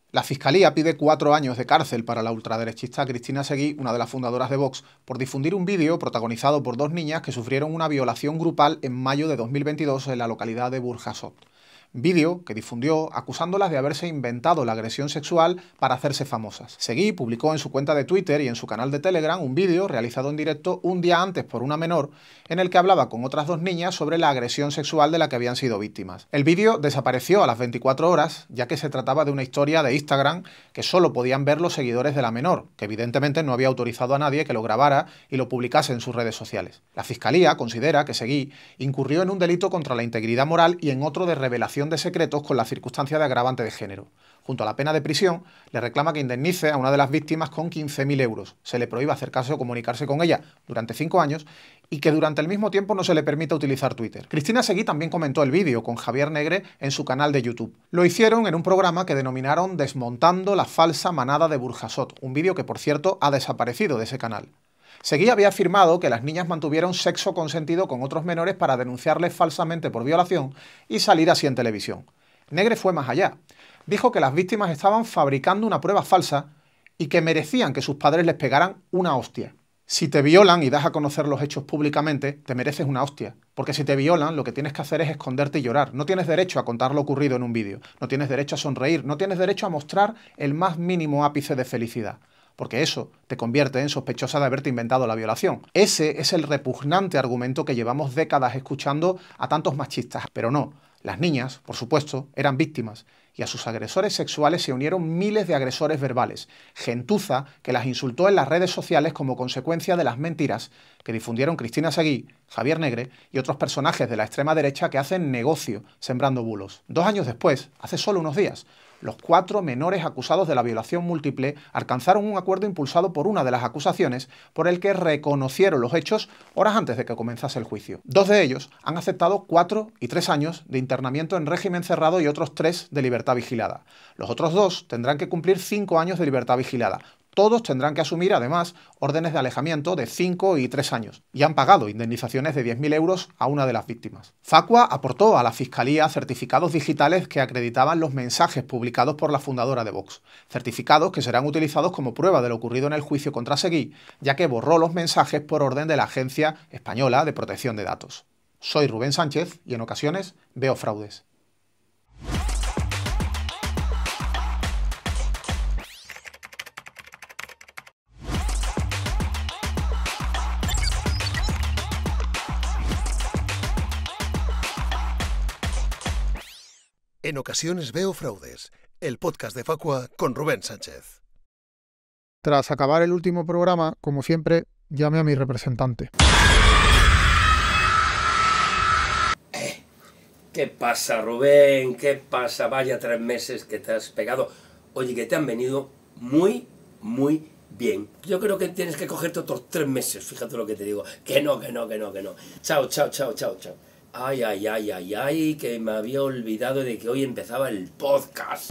La Fiscalía pide 4 años de cárcel para la ultraderechista Cristina Seguí, una de las fundadoras de Vox, por difundir un vídeo protagonizado por 2 niñas que sufrieron una violación grupal en mayo de 2022 en la localidad de Burjasot. Vídeo que difundió acusándolas de haberse inventado la agresión sexual para hacerse famosas. Seguí publicó en su cuenta de Twitter y en su canal de Telegram un vídeo realizado en directo un día antes por una menor en el que hablaba con otras 2 niñas sobre la agresión sexual de la que habían sido víctimas. El vídeo desapareció a las 24 horas ya que se trataba de una historia de Instagram que solo podían ver los seguidores de la menor, que evidentemente no había autorizado a nadie que lo grabara y lo publicase en sus redes sociales. La Fiscalía considera que Seguí incurrió en un delito contra la integridad moral y en otro de revelación de secretos con la circunstancia de agravante de género. Junto a la pena de prisión, le reclama que indemnice a una de las víctimas con 15.000 euros, se le prohíba acercarse o comunicarse con ella durante 5 años y que durante el mismo tiempo no se le permita utilizar Twitter. Cristina Seguí también comentó el vídeo con Javier Negre en su canal de YouTube. Lo hicieron en un programa que denominaron Desmontando la falsa manada de Burjasot, un vídeo que por cierto ha desaparecido de ese canal. Seguí había afirmado que las niñas mantuvieron sexo consentido con otros menores para denunciarles falsamente por violación y salir así en televisión. Negre fue más allá. Dijo que las víctimas estaban fabricando una prueba falsa y que merecían que sus padres les pegaran una hostia. Si te violan y das a conocer los hechos públicamente, te mereces una hostia. Porque si te violan, lo que tienes que hacer es esconderte y llorar. No tienes derecho a contar lo ocurrido en un vídeo. No tienes derecho a sonreír. No tienes derecho a mostrar el más mínimo ápice de felicidad. Porque eso te convierte en sospechosa de haberte inventado la violación. Ese es el repugnante argumento que llevamos décadas escuchando a tantos machistas. Pero no, las niñas, por supuesto, eran víctimas, y a sus agresores sexuales se unieron miles de agresores verbales, gentuza que las insultó en las redes sociales como consecuencia de las mentiras que difundieron Cristina Seguí, Javier Negre y otros personajes de la extrema derecha que hacen negocio sembrando bulos. 2 años después, hace solo unos días, los 4 menores acusados de la violación múltiple alcanzaron un acuerdo impulsado por una de las acusaciones por el que reconocieron los hechos horas antes de que comenzase el juicio. 2 de ellos han aceptado 4 y 3 años de internamiento en régimen cerrado y otros 3 de libertad vigilada. Los otros 2 tendrán que cumplir 5 años de libertad vigilada. Todos tendrán que asumir, además, órdenes de alejamiento de 5 y 3 años, y han pagado indemnizaciones de 10.000 euros a una de las víctimas. Facua aportó a la Fiscalía certificados digitales que acreditaban los mensajes publicados por la fundadora de Vox, certificados que serán utilizados como prueba de lo ocurrido en el juicio contra Seguí, ya que borró los mensajes por orden de la Agencia Española de Protección de Datos. Soy Rubén Sánchez y en ocasiones veo fraudes. En ocasiones veo fraudes, el podcast de Facua con Rubén Sánchez. Tras acabar el último programa, como siempre, llamé a mi representante. ¿Qué pasa, Rubén? ¿Qué pasa? Vaya 3 meses que te has pegado. Oye, que te han venido muy bien. Yo creo que tienes que cogerte otros 3 meses, fíjate lo que te digo. Que no. Chao. Ay, que me había olvidado de que hoy empezaba el podcast.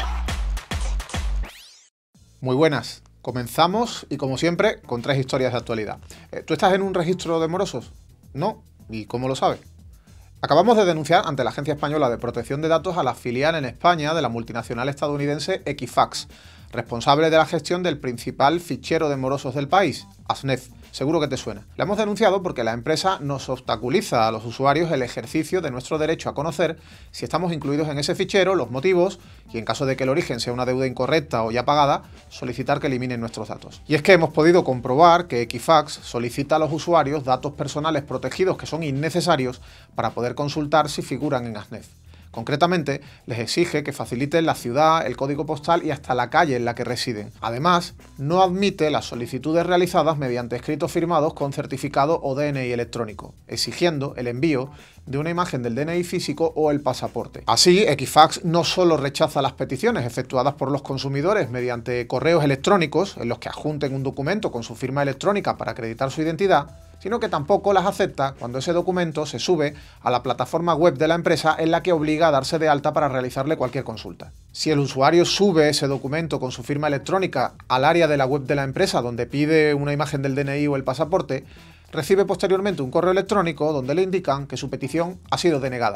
Muy buenas. Comenzamos y, como siempre, con 3 historias de actualidad. ¿Tú estás en un registro de morosos? ¿No? ¿Y cómo lo sabes? Acabamos de denunciar ante la Agencia Española de Protección de Datos a la filial en España de la multinacional estadounidense Equifax, responsable de la gestión del principal fichero de morosos del país, ASNEF. Seguro que te suena. La hemos denunciado porque la empresa nos obstaculiza a los usuarios el ejercicio de nuestro derecho a conocer si estamos incluidos en ese fichero, los motivos y, en caso de que el origen sea una deuda incorrecta o ya pagada, solicitar que eliminen nuestros datos. Y es que hemos podido comprobar que Equifax solicita a los usuarios datos personales protegidos que son innecesarios para poder consultar si figuran en ASNEF. Concretamente, les exige que faciliten la ciudad, el código postal y hasta la calle en la que residen. Además, no admite las solicitudes realizadas mediante escritos firmados con certificado o DNI electrónico, exigiendo el envío de una imagen del DNI físico o el pasaporte. Así, Equifax no solo rechaza las peticiones efectuadas por los consumidores mediante correos electrónicos, en los que adjunten un documento con su firma electrónica para acreditar su identidad, sino que tampoco las acepta cuando ese documento se sube a la plataforma web de la empresa en la que obliga a darse de alta para realizarle cualquier consulta. Si el usuario sube ese documento con su firma electrónica al área de la web de la empresa donde pide una imagen del DNI o el pasaporte, recibe posteriormente un correo electrónico donde le indican que su petición ha sido denegada.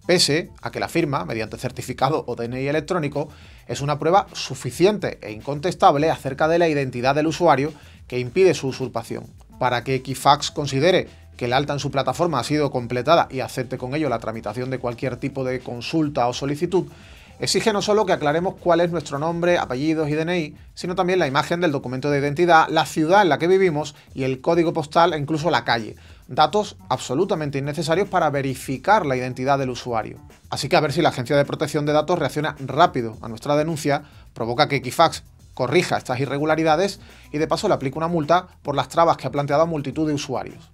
pese a que la firma, mediante certificado o DNI electrónico, es una prueba suficiente e incontestable acerca de la identidad del usuario que impide su usurpación. Para que Equifax considere que el alta en su plataforma ha sido completada y acepte con ello la tramitación de cualquier tipo de consulta o solicitud, exige no solo que aclaremos cuál es nuestro nombre, apellidos y DNI, sino también la imagen del documento de identidad, la ciudad en la que vivimos y el código postal e incluso la calle. Datos absolutamente innecesarios para verificar la identidad del usuario. Así que a ver si la Agencia de Protección de Datos reacciona rápido a nuestra denuncia, provoca que Equifax corrija estas irregularidades y de paso le aplique una multa por las trabas que ha planteado a multitud de usuarios.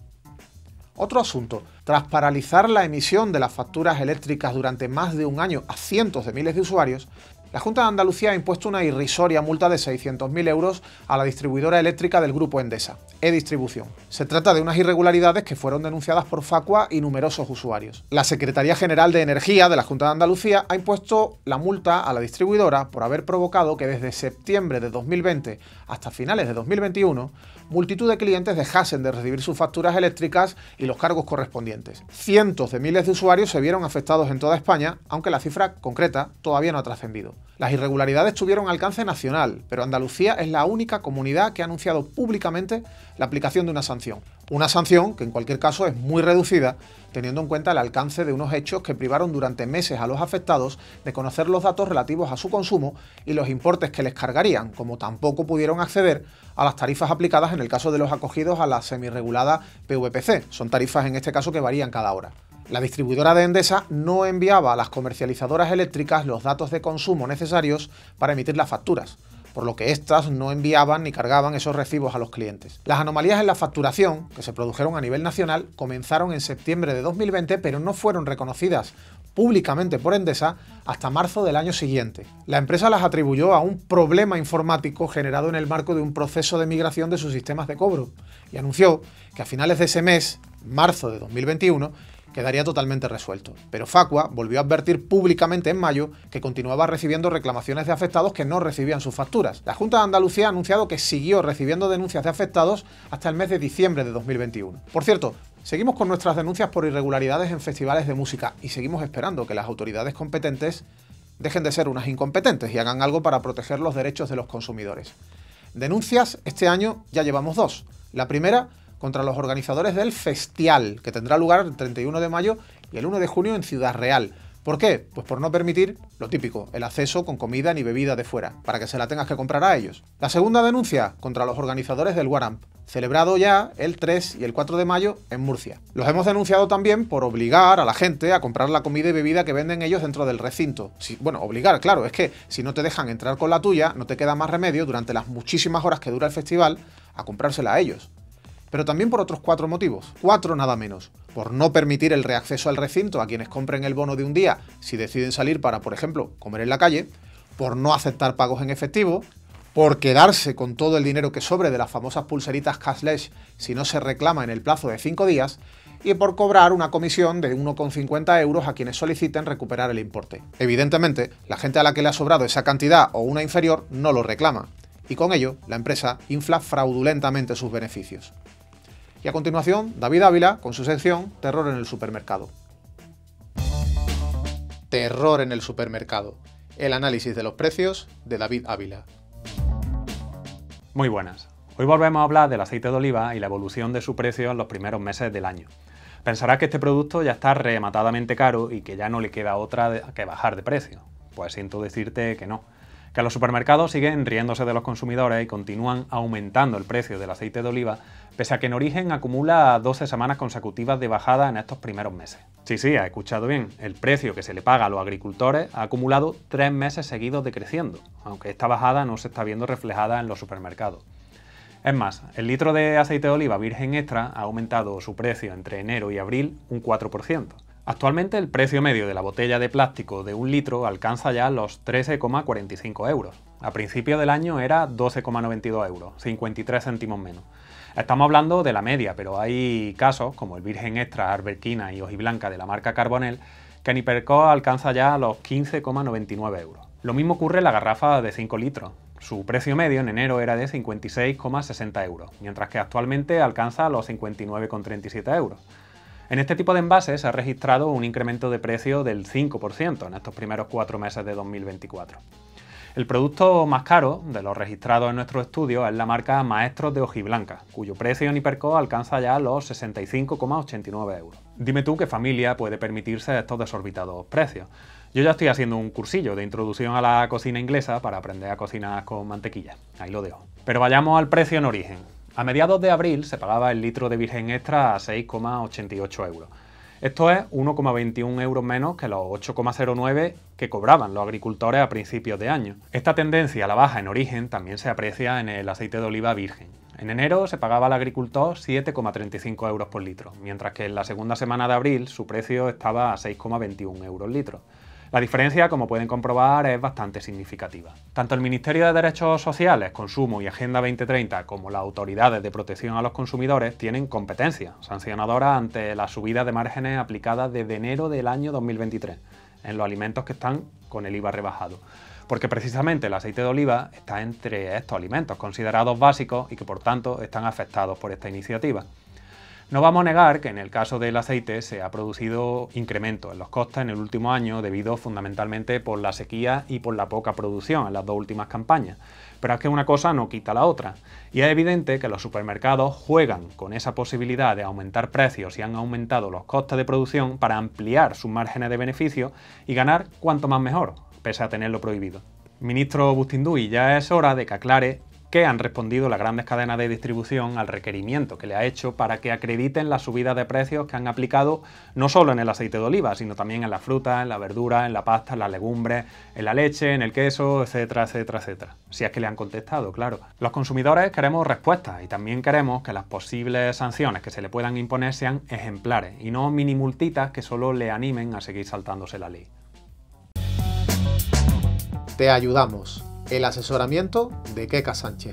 Otro asunto, tras paralizar la emisión de las facturas eléctricas durante más de un año a cientos de miles de usuarios, la Junta de Andalucía ha impuesto una irrisoria multa de 600.000 euros a la distribuidora eléctrica del grupo Endesa, E-Distribución. Se trata de unas irregularidades que fueron denunciadas por Facua y numerosos usuarios. La Secretaría General de Energía de la Junta de Andalucía ha impuesto la multa a la distribuidora por haber provocado que desde septiembre de 2020 hasta finales de 2021 multitud de clientes dejasen de recibir sus facturas eléctricas y los cargos correspondientes. Cientos de miles de usuarios se vieron afectados en toda España, aunque la cifra concreta todavía no ha trascendido. Las irregularidades tuvieron alcance nacional, pero Andalucía es la única comunidad que ha anunciado públicamente la aplicación de una sanción. Una sanción que en cualquier caso es muy reducida, teniendo en cuenta el alcance de unos hechos que privaron durante meses a los afectados de conocer los datos relativos a su consumo y los importes que les cargarían, como tampoco pudieron acceder a las tarifas aplicadas en el caso de los acogidos a la semirregulada PVPC. Son tarifas en este caso que varían cada hora. La distribuidora de Endesa no enviaba a las comercializadoras eléctricas los datos de consumo necesarios para emitir las facturas, por lo que éstas no enviaban ni cargaban esos recibos a los clientes. Las anomalías en la facturación, que se produjeron a nivel nacional, comenzaron en septiembre de 2020, pero no fueron reconocidas públicamente por Endesa hasta marzo del año siguiente. La empresa las atribuyó a un problema informático generado en el marco de un proceso de migración de sus sistemas de cobro y anunció que a finales de ese mes, marzo de 2021, quedaría totalmente resuelto. Pero Facua volvió a advertir públicamente en mayo que continuaba recibiendo reclamaciones de afectados que no recibían sus facturas. La Junta de Andalucía ha anunciado que siguió recibiendo denuncias de afectados hasta el mes de diciembre de 2021. Por cierto, seguimos con nuestras denuncias por irregularidades en festivales de música y seguimos esperando que las autoridades competentes dejen de ser unas incompetentes y hagan algo para proteger los derechos de los consumidores. Denuncias este año ya llevamos 2. La primera, contra los organizadores del Festial, que tendrá lugar el 31 de mayo y el 1 de junio en Ciudad Real. ¿Por qué? Pues por no permitir, lo típico, el acceso con comida ni bebida de fuera, para que se la tengas que comprar a ellos. La segunda denuncia, contra los organizadores del Waramp, celebrado ya el 3 y el 4 de mayo en Murcia. Los hemos denunciado también por obligar a la gente a comprar la comida y bebida que venden ellos dentro del recinto. Bueno, obligar, claro, es que si no te dejan entrar con la tuya, no te queda más remedio durante las muchísimas horas que dura el festival a comprársela a ellos. Pero también por otros 4 motivos, 4 nada menos. Por no permitir el reacceso al recinto a quienes compren el bono de un día si deciden salir para, por ejemplo, comer en la calle, por no aceptar pagos en efectivo, por quedarse con todo el dinero que sobre de las famosas pulseritas cashless si no se reclama en el plazo de 5 días, y por cobrar una comisión de 1,50 euros a quienes soliciten recuperar el importe. Evidentemente, la gente a la que le ha sobrado esa cantidad o una inferior no lo reclama, y con ello la empresa infla fraudulentamente sus beneficios. Y a continuación, David Ávila con su sección Terror en el supermercado. Terror en el supermercado. El análisis de los precios de David Ávila. Muy buenas. Hoy volvemos a hablar del aceite de oliva y la evolución de su precio en los primeros meses del año. Pensarás que este producto ya está rematadamente caro y que ya no le queda otra que bajar de precio. Pues siento decirte que no. Que los supermercados siguen riéndose de los consumidores y continúan aumentando el precio del aceite de oliva, pese a que en origen acumula 12 semanas consecutivas de bajada en estos primeros meses. Sí, ha escuchado bien, el precio que se le paga a los agricultores ha acumulado 3 meses seguidos decreciendo, aunque esta bajada no se está viendo reflejada en los supermercados. Es más, el litro de aceite de oliva virgen extra ha aumentado su precio entre enero y abril un 4%. Actualmente el precio medio de la botella de plástico de 1 litro alcanza ya los 13,45 euros. A principio del año era 12,92 euros, 53 céntimos menos. Estamos hablando de la media, pero hay casos, como el Virgen Extra, Arbequina y Hojiblanca de la marca Carbonell, que en Hipercor alcanza ya los 15,99 euros. Lo mismo ocurre en la garrafa de 5 litros. Su precio medio en enero era de 56,60 euros, mientras que actualmente alcanza los 59,37 euros. En este tipo de envases se ha registrado un incremento de precio del 5% en estos primeros 4 meses de 2024. El producto más caro de los registrados en nuestro estudio es la marca Maestros de Hojiblanca, cuyo precio en Hipercor alcanza ya los 65,89 euros. Dime tú qué familia puede permitirse estos desorbitados precios. Yo ya estoy haciendo un cursillo de introducción a la cocina inglesa para aprender a cocinar con mantequilla. Ahí lo dejo. Pero vayamos al precio en origen. A mediados de abril se pagaba el litro de virgen extra a 6,88 euros. Esto es 1,21 euros menos que los 8,09 que cobraban los agricultores a principios de año. Esta tendencia a la baja en origen también se aprecia en el aceite de oliva virgen. En enero se pagaba al agricultor 7,35 euros por litro, mientras que en la segunda semana de abril su precio estaba a 6,21 euros litro. La diferencia, como pueden comprobar, es bastante significativa. Tanto el Ministerio de Derechos Sociales, Consumo y Agenda 2030 como las autoridades de protección a los consumidores tienen competencias sancionadoras ante las subidas de márgenes aplicadas desde enero del año 2023 en los alimentos que están con el IVA rebajado. Porque precisamente el aceite de oliva está entre estos alimentos considerados básicos y que por tanto están afectados por esta iniciativa. No vamos a negar que en el caso del aceite se ha producido incremento en los costes en el último año debido fundamentalmente por la sequía y por la poca producción en las dos últimas campañas. Pero es que una cosa no quita la otra. Y es evidente que los supermercados juegan con esa posibilidad de aumentar precios y han aumentado los costes de producción para ampliar sus márgenes de beneficio y ganar cuanto más mejor, pese a tenerlo prohibido. Ministro Bustinduy, ya es hora de que aclare qué han respondido las grandes cadenas de distribución al requerimiento que le ha hecho para que acrediten las subidas de precios que han aplicado no solo en el aceite de oliva, sino también en la fruta, en la verdura, en la pasta, en las legumbres, en la leche, en el queso, etcétera, etcétera, etcétera. Si es que le han contestado, claro. Los consumidores queremos respuestas y también queremos que las posibles sanciones que se le puedan imponer sean ejemplares y no mini multitas que solo le animen a seguir saltándose la ley. Te ayudamos. El asesoramiento de Keka Sánchez.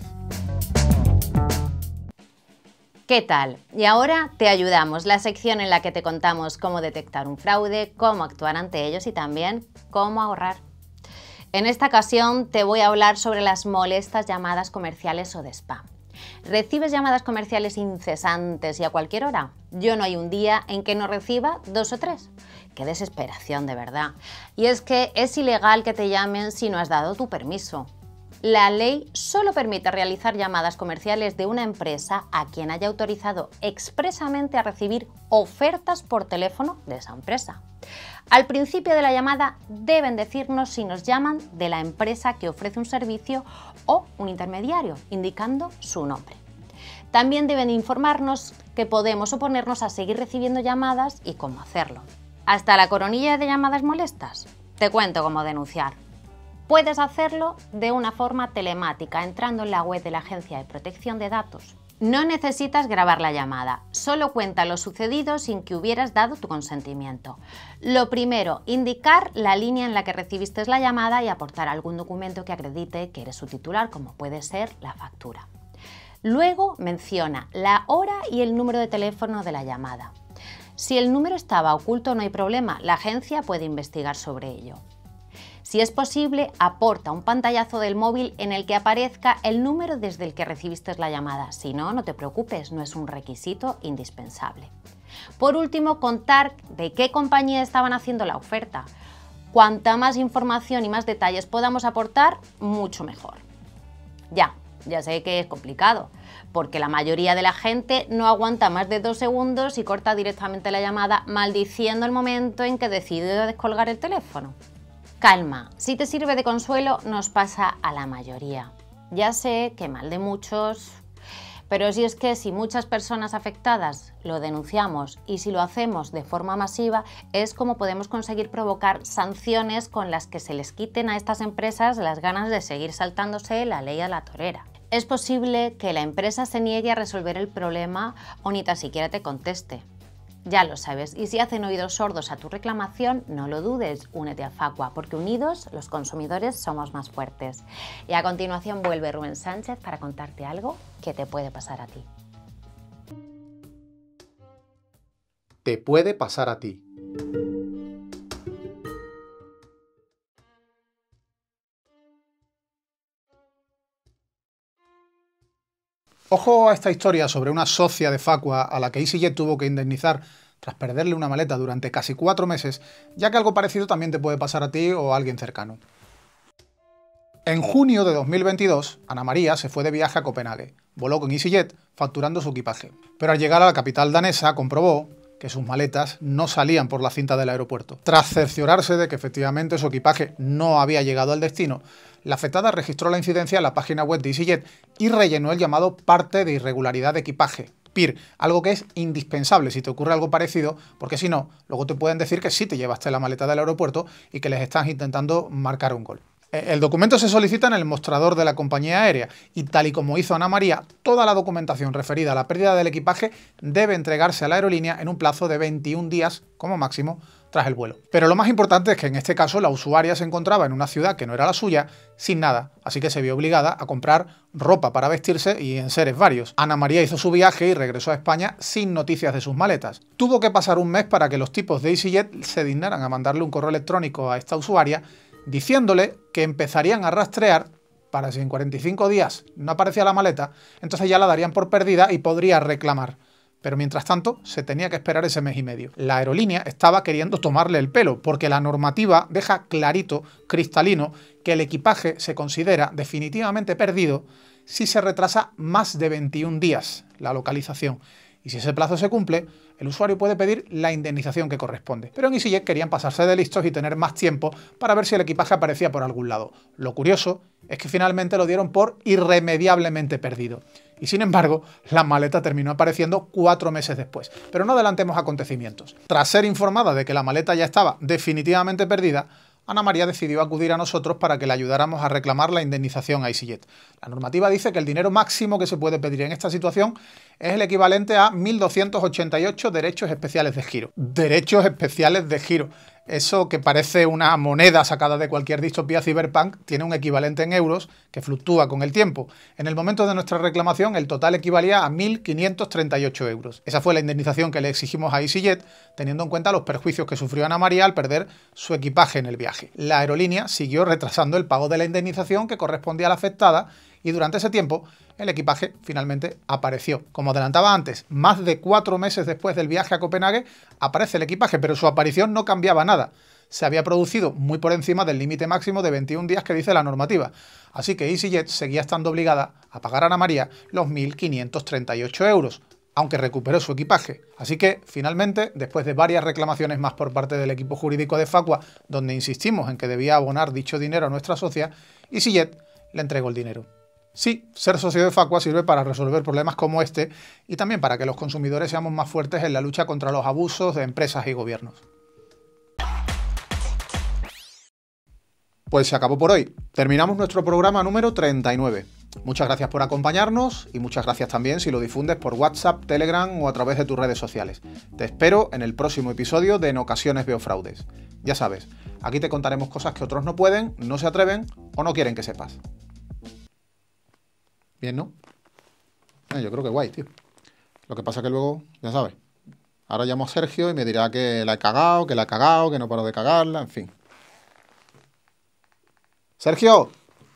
¿Qué tal? Y ahora te ayudamos, la sección en la que te contamos cómo detectar un fraude, cómo actuar ante ellos y también cómo ahorrar. En esta ocasión te voy a hablar sobre las molestas llamadas comerciales o de spam. ¿Recibes llamadas comerciales incesantes y a cualquier hora? Yo no hay un día en que no reciba 2 o 3. ¡Qué desesperación, de verdad! Y es que es ilegal que te llamen si no has dado tu permiso. La ley solo permite realizar llamadas comerciales de una empresa a quien haya autorizado expresamente a recibir ofertas por teléfono de esa empresa. Al principio de la llamada deben decirnos si nos llaman de la empresa que ofrece un servicio o un intermediario, indicando su nombre. También deben informarnos que podemos oponernos a seguir recibiendo llamadas y cómo hacerlo. ¿Hasta la coronilla de llamadas molestas? Te cuento cómo denunciar. Puedes hacerlo de una forma telemática, entrando en la web de la Agencia de Protección de Datos. No necesitas grabar la llamada, solo cuenta lo sucedido sin que hubieras dado tu consentimiento. Lo primero, indicar la línea en la que recibiste la llamada y aportar algún documento que acredite que eres su titular, como puede ser la factura. Luego, menciona la hora y el número de teléfono de la llamada. Si el número estaba oculto no hay problema, la agencia puede investigar sobre ello. Si es posible, aporta un pantallazo del móvil en el que aparezca el número desde el que recibiste la llamada. Si no, no te preocupes, no es un requisito indispensable. Por último, contar de qué compañía estaban haciendo la oferta. Cuanta más información y más detalles podamos aportar, mucho mejor. Ya sé que es complicado, porque la mayoría de la gente no aguanta más de 2 segundos y corta directamente la llamada, maldiciendo el momento en que decide descolgar el teléfono. Calma, si te sirve de consuelo, nos pasa a la mayoría. Ya sé que mal de muchos, pero si es que si muchas personas afectadas lo denunciamos y si lo hacemos de forma masiva, es como podemos conseguir provocar sanciones con las que se les quiten a estas empresas las ganas de seguir saltándose la ley a la torera. Es posible que la empresa se niegue a resolver el problema o ni tan siquiera te conteste. Ya lo sabes, y si hacen oídos sordos a tu reclamación, no lo dudes, únete a Facua, porque unidos los consumidores somos más fuertes. Y a continuación vuelve Rubén Sánchez para contarte algo que te puede pasar a ti. Te puede pasar a ti. Ojo a esta historia sobre una socia de Facua a la que EasyJet tuvo que indemnizar tras perderle una maleta durante casi 4 meses, ya que algo parecido también te puede pasar a ti o a alguien cercano. En junio de 2022, Ana María se fue de viaje a Copenhague. Voló con EasyJet, facturando su equipaje. Pero al llegar a la capital danesa, comprobó que sus maletas no salían por la cinta del aeropuerto. Tras cerciorarse de que efectivamente su equipaje no había llegado al destino, la afectada registró la incidencia en la página web de EasyJet y rellenó el llamado parte de irregularidad de equipaje, PIR, algo que es indispensable si te ocurre algo parecido, porque si no, luego te pueden decir que sí te llevaste la maleta del aeropuerto y que les estás intentando marcar un gol. El documento se solicita en el mostrador de la compañía aérea y, tal y como hizo Ana María, toda la documentación referida a la pérdida del equipaje debe entregarse a la aerolínea en un plazo de 21 días como máximo tras el vuelo. Pero lo más importante es que en este caso la usuaria se encontraba en una ciudad que no era la suya, sin nada, así que se vio obligada a comprar ropa para vestirse y enseres varios. Ana María hizo su viaje y regresó a España sin noticias de sus maletas. Tuvo que pasar un mes para que los tipos de EasyJet se dignaran a mandarle un correo electrónico a esta usuaria diciéndole que empezarían a rastrear para si en 45 días no aparecía la maleta, entonces ya la darían por perdida y podría reclamar. Pero mientras tanto, se tenía que esperar ese mes y medio. La aerolínea estaba queriendo tomarle el pelo, porque la normativa deja clarito, cristalino, que el equipaje se considera definitivamente perdido si se retrasa más de 21 días la localización. Y si ese plazo se cumple, el usuario puede pedir la indemnización que corresponde. Pero en EasyJet querían pasarse de listos y tener más tiempo para ver si el equipaje aparecía por algún lado. Lo curioso es que finalmente lo dieron por irremediablemente perdido. Y sin embargo, la maleta terminó apareciendo 4 meses después. Pero no adelantemos acontecimientos. Tras ser informada de que la maleta ya estaba definitivamente perdida, Ana María decidió acudir a nosotros para que le ayudáramos a reclamar la indemnización a EasyJet. La normativa dice que el dinero máximo que se puede pedir en esta situación es el equivalente a 1.288 derechos especiales de giro. Derechos especiales de giro. Eso que parece una moneda sacada de cualquier distopía cyberpunk tiene un equivalente en euros que fluctúa con el tiempo. En el momento de nuestra reclamación el total equivalía a 1.538 euros. Esa fue la indemnización que le exigimos a EasyJet, teniendo en cuenta los perjuicios que sufrió Ana María al perder su equipaje en el viaje. La aerolínea siguió retrasando el pago de la indemnización que correspondía a la afectada y durante ese tiempo el equipaje finalmente apareció. Como adelantaba antes, más de 4 meses después del viaje a Copenhague aparece el equipaje, pero su aparición no cambiaba nada. Se había producido muy por encima del límite máximo de 21 días que dice la normativa. Así que EasyJet seguía estando obligada a pagar a Ana María los 1.538 euros, aunque recuperó su equipaje. Así que, finalmente, después de varias reclamaciones más por parte del equipo jurídico de Facua, donde insistimos en que debía abonar dicho dinero a nuestra socia, EasyJet le entregó el dinero. Sí, ser socio de Facua sirve para resolver problemas como este y también para que los consumidores seamos más fuertes en la lucha contra los abusos de empresas y gobiernos. Pues se acabó por hoy. Terminamos nuestro programa número 39. Muchas gracias por acompañarnos y muchas gracias también si lo difundes por WhatsApp, Telegram o a través de tus redes sociales. Te espero en el próximo episodio de En Ocasiones Veo Fraudes. Ya sabes, aquí te contaremos cosas que otros no pueden, no se atreven o no quieren que sepas. Bien, ¿no? Yo creo que guay, tío. Lo que pasa que luego, ya sabes, ahora llamo a Sergio y me dirá que la he cagado, que no paro de cagarla, en fin. ¡Sergio!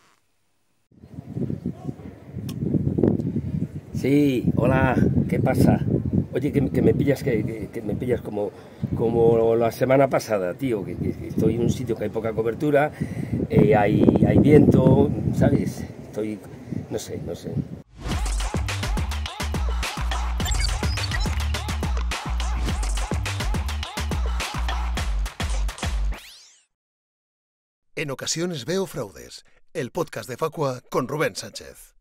Sí, hola, ¿qué pasa? Oye, que me pillas que me pillas como la semana pasada, tío, que estoy en un sitio que hay poca cobertura, hay viento, ¿sabes? Estoy, no sé. En Ocasiones Veo Fraudes, el podcast de Facua con Rubén Sánchez.